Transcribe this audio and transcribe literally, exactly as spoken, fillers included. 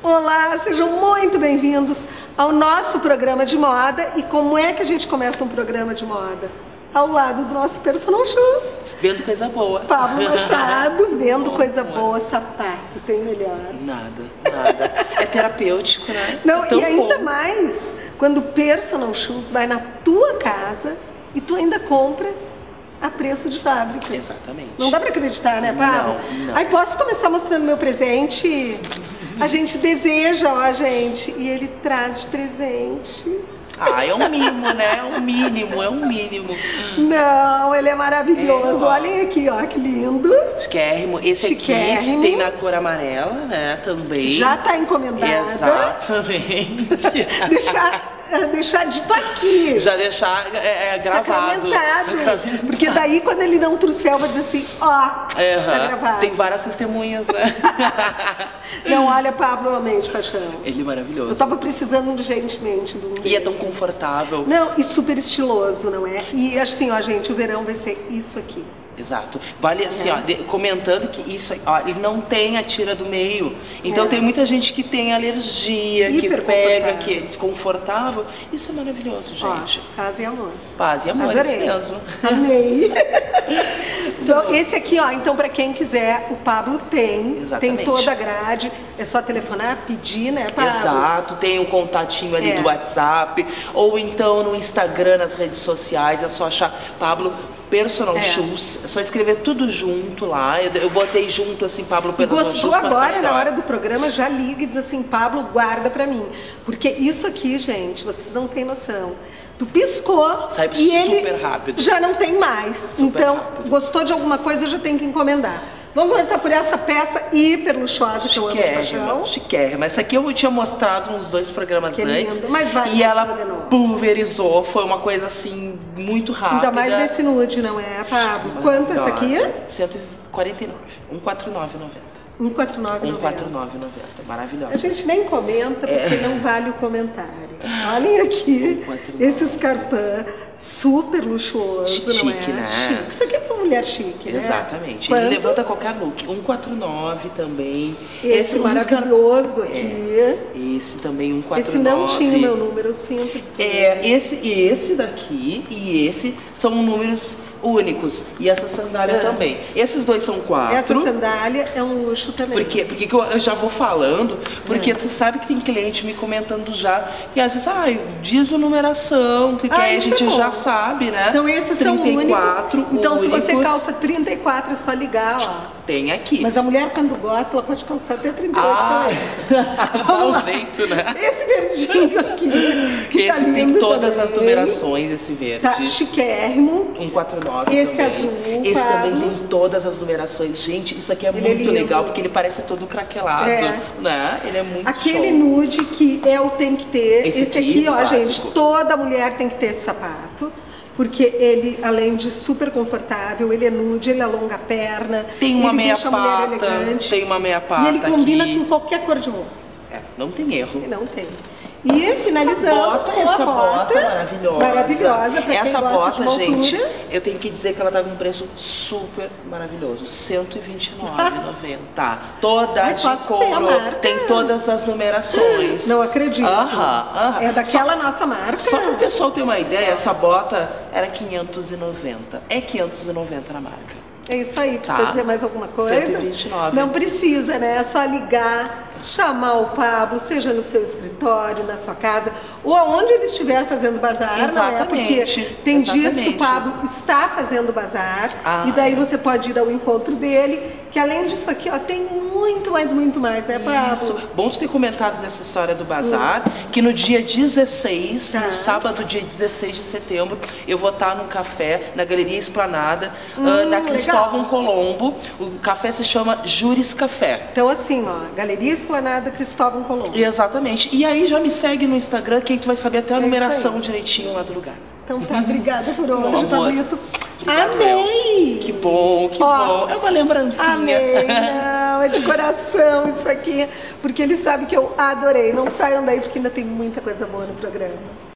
Olá, sejam muito bem-vindos ao nosso programa de moda. E como é que a gente começa um programa de moda? Ao lado do nosso personal shoes. Vendo coisa boa. Pablo Machado, vendo coisa boa, sapato, tem melhor. Nada, nada. É terapêutico, né? Não, é e ainda bom. mais quando o personal shoes vai na tua casa e tu ainda compra a preço de fábrica. Exatamente. Não dá pra acreditar, né, Pablo? Não, não. Aí posso começar mostrando meu presente? A gente deseja, ó, gente, e ele traz de presente. Ah, é um mimo, né? É um mínimo, é um mínimo. Não, ele é maravilhoso. É, ó. Olhem aqui, ó, que lindo. Chiquérrimo. Esse Chiquérrimo. aqui tem na cor amarela, né? Também. Já tá encomendada. Exatamente. Deixar, deixar dito aqui. Já deixar é, é, gravado. Sacramentado. Sacramentado. Porque daí, quando ele não trouxer, eu vou dizer assim, ó, Uhum. tá gravado. Tem várias testemunhas, né? Não, olha, Pablo, eu amei de paixão. Ele é maravilhoso. Eu tava precisando urgentemente de um E é tão desses. confortável. Não, e super estiloso, não é? E assim, ó, gente, o verão vai ser isso aqui. Exato. Vale assim, É. ó, de- comentando que isso, ó, ele não tem a tira do meio. Então É. tem muita gente que tem alergia, que Hiper pega, confortável. que é desconfortável. Isso é maravilhoso, gente. Ó, paz e amor. Paz e amor, Adorei. isso mesmo. Amei. Então, esse aqui, ó, então pra quem quiser, o Pablo tem. Exatamente. Tem toda a grade. É só telefonar, pedir, né, Pablo? Exato, tem um contatinho ali É. do WhatsApp, ou então no Instagram, nas redes sociais, é só achar Pablo Personal É. Shoes, é só escrever tudo junto lá. Eu, eu botei junto assim, Pablo E Personal gostou Shoes. pra agora, ficar na melhor. hora do programa, já liga e diz assim, Pablo, guarda pra mim. Porque isso aqui, gente, vocês não têm noção. Tu piscou Sai e ele super rápido. já não tem mais. Super então, rápido. gostou de alguma coisa, já tem que encomendar. Vamos começar por essa peça hiper luxuosa que eu amo de Chiquérrima, paixão. chiquérrima. Essa aqui eu tinha mostrado uns dois programas Que antes. lindo. Mas vai, e ela mostra de novo. pulverizou. Foi uma coisa assim, muito rápida. Ainda mais nesse nude, não é, Pablo? Quanto essa aqui? cento e quarenta e nove. cento e quarenta e nove reais e noventa centavos. cento e quarenta e nove reais e noventa cento e quarenta e centavos. nove reais e noventa centavos. Maravilhosa. A gente nem comenta porque É. não vale o comentário. Olhem aqui, esse escarpão super luxuoso, não é? Chique, né? Chique. Isso aqui é pra mulher chique, né? Exatamente. Quanto? Ele levanta qualquer look. cento e quarenta e nove também. Esse, os escar- maravilhoso aqui. É. Esse também, cento e quarenta Esse e nove. não tinha o meu número, eu sinto dizer. É, esse, e esse daqui e esse são números únicos. E essa sandália É. também. Esses dois são quatro. Essa sandália é um luxo também. Por quê? Porque que eu, eu já vou falando, porque É. tu sabe que tem cliente me comentando já, e às vezes, ai, diz a numeração, porque Ah, aí a isso gente é bom. já sabe, né? Então esses são trinta e quatro únicos. Então se você únicos, calça trinta e quatro é só ligar, ó. tem aqui. Mas a mulher quando gosta, ela pode calçar até trinta e oito Ah, também. dá um jeito, né? Esse verdinho aqui, que Esse tá tem lindo todas também. as numerações, esse verde. Tá chiquérrimo. cento e quarenta e nove Esse também. azul, Esse Pablo. também tem todas as numerações. Gente, isso aqui é Ele é muito lindo. legal, porque ele parece todo craquelado, É. né? Ele é muito Aquele show. nude que é o tem que ter. Esse Esse, aqui, aqui, ó, básico. gente, toda mulher tem que ter esse sapato. Porque ele, além de super confortável, ele é nude, ele alonga a perna. Tem uma ele meia deixa a mulher pata, elegante. tem uma meia pata E ele combina aqui. com qualquer cor de roupa. É, não tem erro. Não tem. E finalizando Bota, com essa a bota, bota maravilhosa. maravilhosa pra Essa quem gosta bota, de uma gente, altura. eu tenho que dizer que ela tá com um preço super maravilhoso. cento e vinte e nove reais e noventa centavos. Toda Ai, de posso ver a couro, marca? tem todas as numerações. Não acredito. Aham, aham. É daquela nossa marca. Só para o pessoal ter uma ideia, essa bota era quinhentos e noventa. É quinhentos e noventa na marca. É isso aí, precisa Tá. dizer mais alguma coisa? cento e vinte e nove. Não precisa, né? É só ligar, chamar o Pablo, seja no seu escritório, na sua casa, ou aonde ele estiver fazendo bazar, não é? Exatamente, Porque tem dias que o exatamente. Pablo está fazendo bazar, Ah, e daí é. você pode ir ao encontro dele, que além disso aqui, ó, tem muito mais, muito mais, né, Pablo? Isso. Bom tu ter comentado dessa história do bazar, que no dia dezesseis, Tá. no sábado, dia dezesseis de setembro, eu vou estar num café na Galeria Esplanada, Hum, ah, na legal. Cristóvão Colombo. O café se chama Júris Café. Então assim, ó, Galeria Esplanada Cristóvão Colombo. Exatamente. E aí já me segue no Instagram, que aí tu vai saber até a É isso numeração aí. direitinho lá do lugar. Então tá, obrigada por Meu hoje, amor. Pablito. Obrigado, Amei! Que bom, que Ó, bom. É uma lembrancinha. Amei, não, é de coração isso aqui, porque ele sabe que eu adorei. Não saiam daí porque ainda tem muita coisa boa no programa.